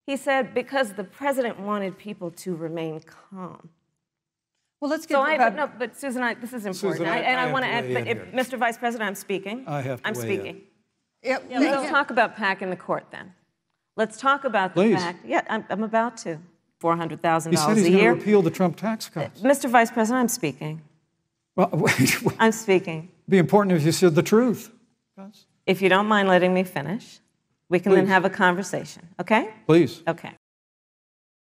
He said because the president wanted people to remain calm. Well, let's get no, but Susan, this is important. Susan, I want to add, but here. Mr. Vice President, I'm speaking. I have to I'm weigh speaking. Yeah, Let's talk about packing the court then. Let's talk about the fact. Yeah, I'm about to. $400,000 a year. He said he's going to repeal the Trump tax cuts. Mr. Vice President, I'm speaking. Well, wait. I'm speaking. It'd be important if you said the truth. If you don't mind letting me finish, we can then have a conversation, okay? Please. Okay.